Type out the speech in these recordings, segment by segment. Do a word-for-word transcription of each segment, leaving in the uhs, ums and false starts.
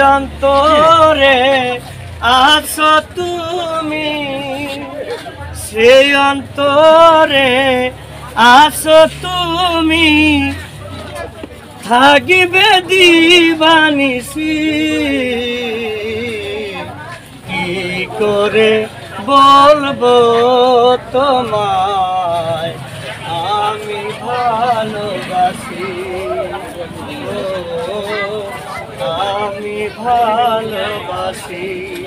অন্তরে আছো তুমি, সেই অন্তরে আছো তুমি, থাকিবে দিবানিসি। কি করে বলবো তোমায় আমি ভালোবাসি, আমি ভালোবাসি।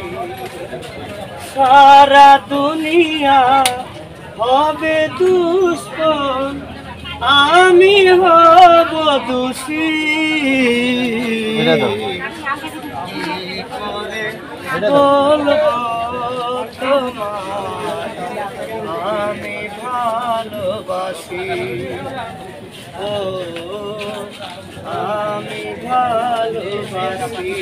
সারা দুনিয়া হবে দুশ্মন, আমি হব দোষী। কি করে বলবো তোমায় আমি ভালোবাসি, ও আমি ভালোবাসি।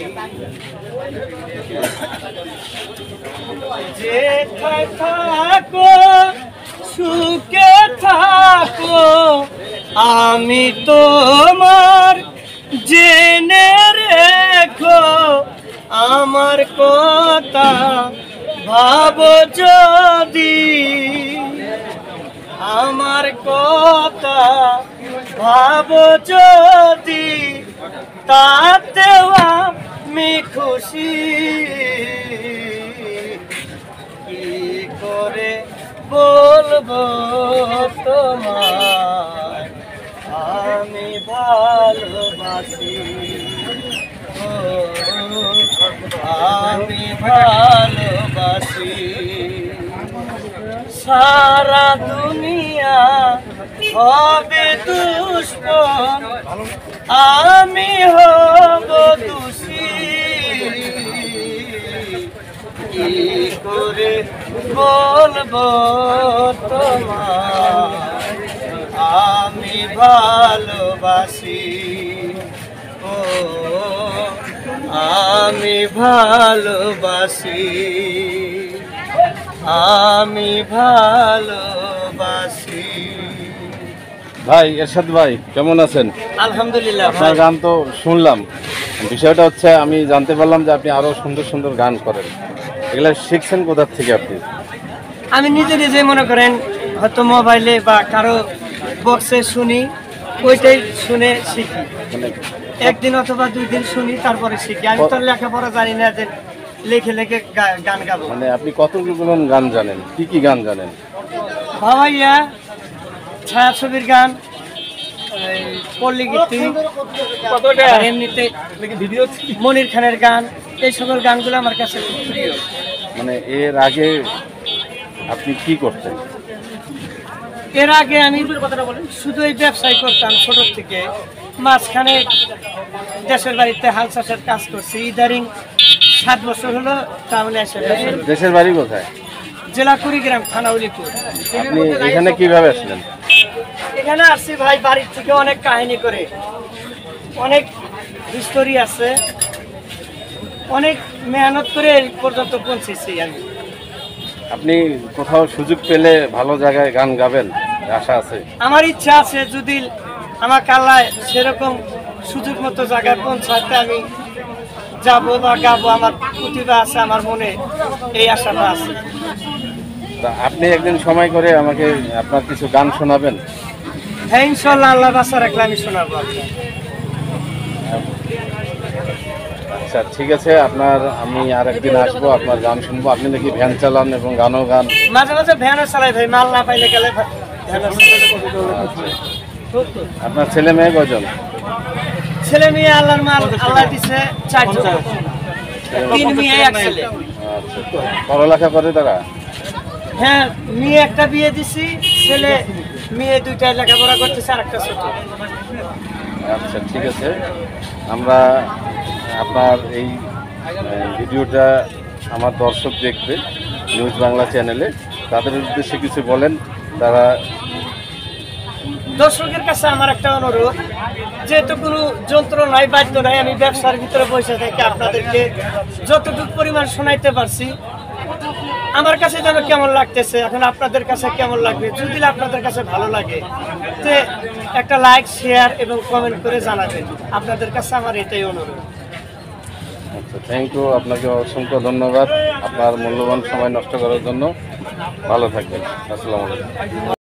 যেথায় থাকো সুখে থাকো, আমি তোমার জেনে রেখো। আমার কথা ভাবো যদি, আমার কথা ভাবো যদি, তাতেও আমি খুশি। কি করে বলবো তোমায় আমি ভালোবাসি, ও আমি ভালোবাসি। সারা দুনিয়া হবে দুশ্মন, আমি হব দোষী। কি করে বলবো তোমায় আমি ভালোবাসি, ও আমি ভালোবাসি, আমি ভালোবাসি। ভাই এরশাদ ভাই কেমন আছেন? আলহামদুলিল্লাহ। আপনার গান তো শুনলাম, বিষয়টা হচ্ছে আমি জানতে পারলাম যে আপনি আরো সুন্দর সুন্দর গান করেন। এগুলো শিখছেন কোথা থেকে আপনি? আমি নিজে নিজে মনে করেন হয়তো মোবাইলে বা কারো বক্সে শুনি, ওইটাই শুনে শিখি। মানে একদিন অথবা দুই দিন শুনি, তারপরে শিখি। আমি তো লেখাপড়া জানি না যে লেখে লেখে গান গাবো। মানে আপনি কতগুলো গান জানেন, কি কি গান জানেন? ভাওয়াইয়া, ছায়াছবির গান, পল্লী গীতি, এমনিতে মনির খানের গান, এই সকল গানগুলো আমার কাছে খুব প্রিয়। মানে এর আগে আপনি কি করতেন? এর আগে আমি শুধু এই ব্যবসায় করতাম ছোট থেকে। মাঝখানে দেশের বাড়িতে হাল চাষের কাজ করছি। ইদারিং সাত বছর হলো টাউনে এসে। দেশের বাড়ি কোথায়? জেলা কুড়িগ্রাম, থানা উলিপুর। আপনি এখানে কিভাবে আসলেন? এখানে আসছি ভাই বাড়ির থেকে অনেক কাহিনী করে, অনেক হিস্টোরি আছে, অনেক মেহনত করে এই পর্যন্ত পৌঁছেছি আমি। আপনি কোথাও সুযোগ পেলে ভালো জায়গায় গান গাবেন আশা আছে? আমার ইচ্ছা আছে, যদি আমাকে আল্লাহ সেরকম সুযোগ মতো জায়গায় পৌঁছাতে আমি যাবো বা গাবো। আমার প্রতিভা আছে, আমার মনে এই আশাটা আছে। তা আপনি একদিন সময় করে আমাকে আপনার কিছু গান শোনাবেন? হ্যাঁ ইনশাল্লাহ, আল্লাহ বাসা রাখলে আমি শোনাবো। আচ্ছা ঠিক আছে, আপনার আমি আর একদিন আসবো, আপনার গান শুনবো। আপনি নাকি ভ্যান চালান এবং গানও গান? মাঝে মাঝে ভ্যানও চালাই ভাই, মাল না পাইলে গেলে। আপনার ছেলে মেয়ে কয়জন? ছেলে মেয়ে আল্লাহর মাল আল্লাহ দিছে চারজন, তিন মেয়ে এক ছেলে। আচ্ছা, পড়ালেখা করে তারা? হ্যাঁ, মেয়ে একটা বিয়ে দিছি, ছেলে মেয়ে দুইটা লেখাপড়া করতেছে, আর একটা ছোট। আচ্ছা ঠিক আছে, আমরা আপনার এই ভিডিওটা আমার দর্শক দেখবে নিউজ বাংলা চ্যানেলে, তাদের উদ্দেশ্যে কিছু বলেন। তারা দর্শকের কাছে আমার একটা অনুরোধ, যেহেতু কোনো যন্ত্র নাই, বাধ্য নাই, আমি ব্যবসার ভিতরে বসে থেকে আপনাদেরকে যতটুকু পরিমাণ শোনাইতে পারছি, আমার কাছে যেন কেমন লাগতেছে, এখন আপনাদের কাছে কেমন লাগবে। যদি আপনাদের কাছে ভালো লাগে তো একটা লাইক, শেয়ার এবং কমেন্ট করে জানাবেন। আপনাদের কাছে আমার এটাই অনুরোধ। আচ্ছা, থ্যাংক ইউ, আপনাকে অসংখ্য ধন্যবাদ আপনার মূল্যবান সময় নষ্ট করার জন্য। ভালো থাকবেন। আসসালামু আলাইকুম।